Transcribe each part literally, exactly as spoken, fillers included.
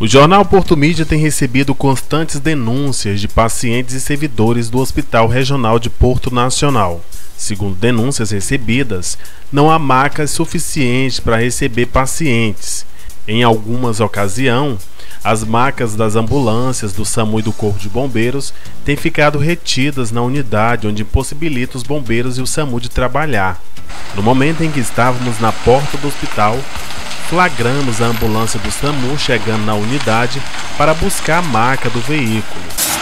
O jornal Porto Mídia tem recebido constantes denúncias de pacientes e servidores do Hospital Regional de Porto Nacional. Segundo denúncias recebidas, não há macas suficientes para receber pacientes. Em algumas ocasiões, as macas das ambulâncias do SAMU e do Corpo de Bombeiros têm ficado retidas na unidade, onde impossibilita os bombeiros e o SAMU de trabalhar. No momento em que estávamos na porta do hospital, flagramos a ambulância do SAMU chegando na unidade para buscar a maca do veículo.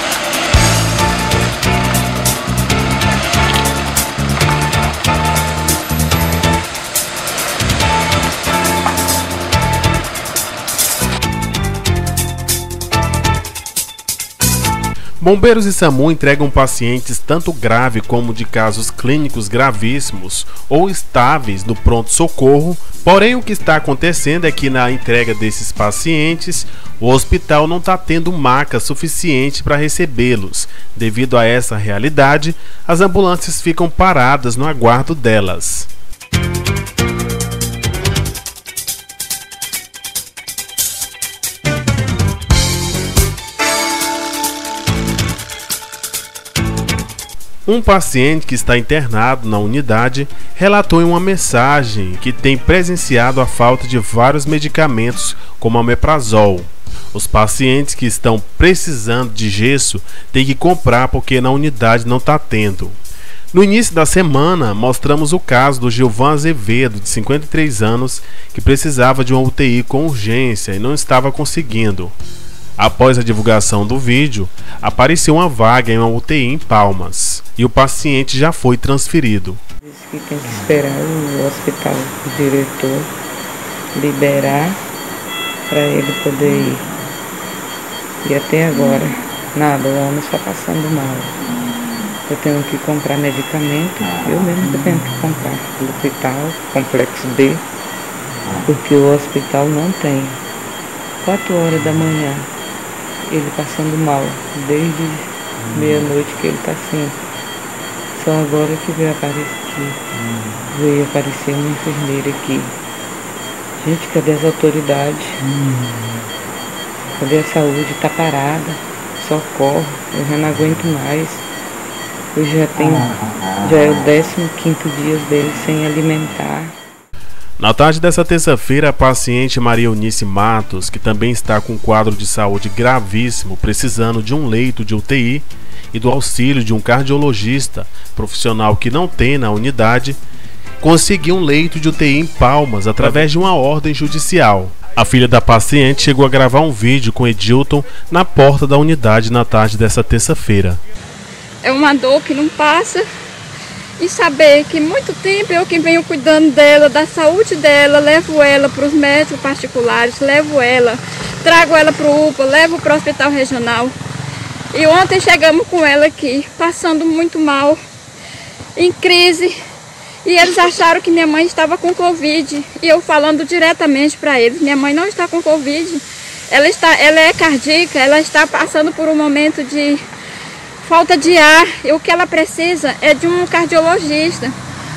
Bombeiros e SAMU entregam pacientes tanto grave como de casos clínicos gravíssimos ou estáveis no pronto-socorro, porém o que está acontecendo é que na entrega desses pacientes, o hospital não está tendo maca suficiente para recebê-los. Devido a essa realidade, as ambulâncias ficam paradas no aguardo delas. Um paciente que está internado na unidade relatou em uma mensagem que tem presenciado a falta de vários medicamentos, como omeprazol. Os pacientes que estão precisando de gesso têm que comprar porque na unidade não está tendo. No início da semana, mostramos o caso do Gilvan Azevedo, de cinquenta e três anos, que precisava de uma U T I com urgência e não estava conseguindo. Após a divulgação do vídeo, apareceu uma vaga em uma U T I em Palmas e o paciente já foi transferido. Diz que tem que esperar o hospital, o diretor, liberar para ele poder ir. E até agora, nada, o homem está passando mal. Eu tenho que comprar medicamento, eu mesmo tenho que comprar no hospital, complexo D, porque o hospital não tem. Quatro horas da manhã. Ele passando mal, desde meia-noite que ele está assim. Só agora que veio aparecer, veio aparecer uma enfermeira aqui. Gente, cadê as autoridades? Cadê a saúde? Está parada, socorro, eu já não aguento mais. Eu já tenho, já é o décimo quinto dia dele sem alimentar. Na tarde dessa terça-feira, a paciente Maria Eunice Matos, que também está com um quadro de saúde gravíssimo, precisando de um leito de U T I e do auxílio de um cardiologista profissional que não tem na unidade, conseguiu um leito de U T I em Palmas através de uma ordem judicial. A filha da paciente chegou a gravar um vídeo com Edilton na porta da unidade na tarde dessa terça-feira. É uma dor que não passa. E saber que muito tempo eu que venho cuidando dela, da saúde dela, levo ela para os médicos particulares, levo ela, trago ela para o U P A, levo para o hospital regional. E ontem chegamos com ela aqui, passando muito mal, em crise. E eles acharam que minha mãe estava com Covid. E eu falando diretamente para eles, minha mãe não está com Covid. Ela, está, ela é cardíaca, ela está passando por um momento de falta de ar, e o que ela precisa é de um cardiologista.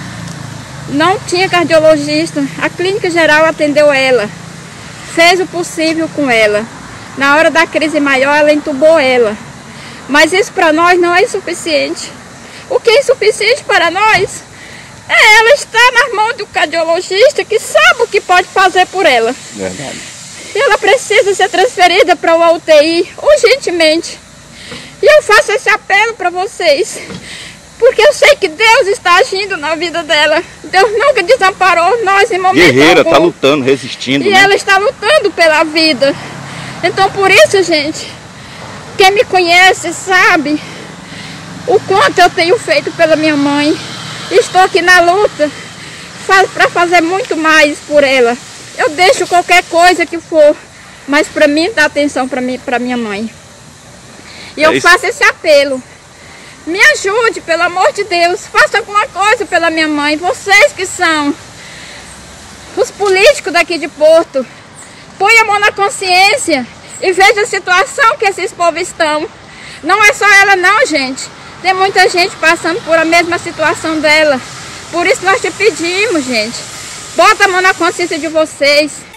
Não tinha cardiologista, a clínica geral atendeu ela, fez o possível com ela. Na hora da crise maior, ela entubou ela. Mas isso para nós não é insuficiente. O que é insuficiente para nós é ela estar nas mãos do cardiologista que sabe o que pode fazer por ela. Verdade. E ela precisa ser transferida para uma U T I urgentemente. E eu faço esse apelo para vocês, porque eu sei que Deus está agindo na vida dela. Deus nunca desamparou nós em momento Guerreira, algum. Está lutando, resistindo. E né? ela está lutando pela vida. Então por isso, gente, quem me conhece sabe o quanto eu tenho feito pela minha mãe. Estou aqui na luta para fazer muito mais por ela. Eu deixo qualquer coisa que for, mas para mim dá atenção para mim, para minha mãe. E eu faço esse apelo. Me ajude, pelo amor de Deus. Faça alguma coisa pela minha mãe. Vocês que são os políticos daqui de Porto, põe a mão na consciência e veja a situação que esses povos estão. Não é só ela não, gente. Tem muita gente passando por a mesma situação dela. Por isso nós te pedimos, gente. Bota a mão na consciência de vocês.